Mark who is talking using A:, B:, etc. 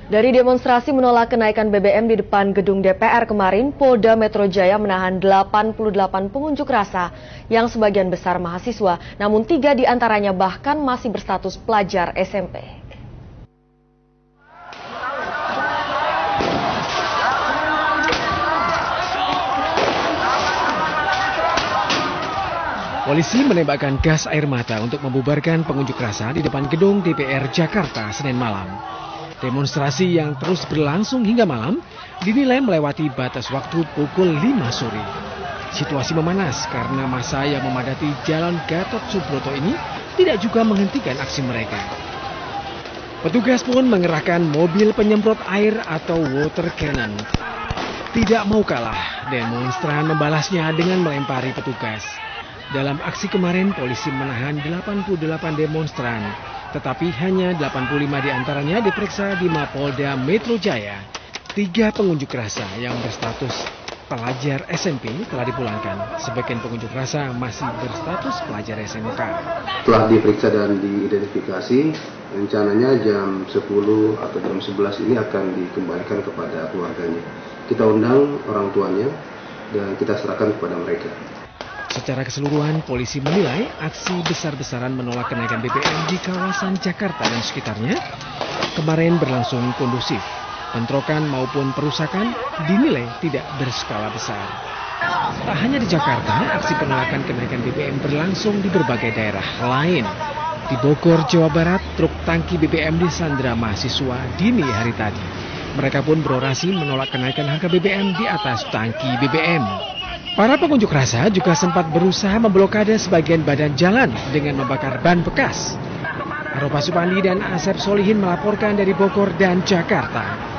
A: Dari demonstrasi menolak kenaikan BBM di depan gedung DPR kemarin, Polda Metro Jaya menahan 88 pengunjuk rasa yang sebagian besar mahasiswa, namun 3 diantaranya bahkan masih berstatus pelajar SMP.
B: Polisi menembakkan gas air mata untuk membubarkan pengunjuk rasa di depan gedung DPR Jakarta Senin malam. Demonstrasi yang terus berlangsung hingga malam dinilai melewati batas waktu pukul 5 sore. Situasi memanas karena massa yang memadati Jalan Gatot Subroto ini tidak juga menghentikan aksi mereka. Petugas pun mengerahkan mobil penyemprot air atau water cannon. Tidak mau kalah, demonstran membalasnya dengan melempari petugas. Dalam aksi kemarin, polisi menahan 88 demonstran, tetapi hanya 85 diantaranya diperiksa di Mapolda Metro Jaya. 3 pengunjuk rasa yang berstatus pelajar SMP telah dipulangkan. Sebagian pengunjuk rasa masih berstatus pelajar SMK.
C: Telah diperiksa dan diidentifikasi, rencananya jam 10 atau jam 11 ini akan dikembalikan kepada keluarganya. Kita undang orang tuanya dan kita serahkan kepada mereka.
B: Secara keseluruhan, polisi menilai aksi besar-besaran menolak kenaikan BBM di kawasan Jakarta dan sekitarnya kemarin berlangsung kondusif. Bentrokan maupun perusakan dinilai tidak berskala besar. Tak hanya di Jakarta, aksi penolakan kenaikan BBM berlangsung di berbagai daerah lain. Di Bogor, Jawa Barat, truk tangki BBM disandra mahasiswa dini hari tadi. Mereka pun berorasi menolak kenaikan harga BBM di atas tangki BBM. Para pengunjuk rasa juga sempat berusaha memblokade sebagian badan jalan dengan membakar ban bekas. Aropa Supandi dan Asep Solihin melaporkan dari Bogor dan Jakarta.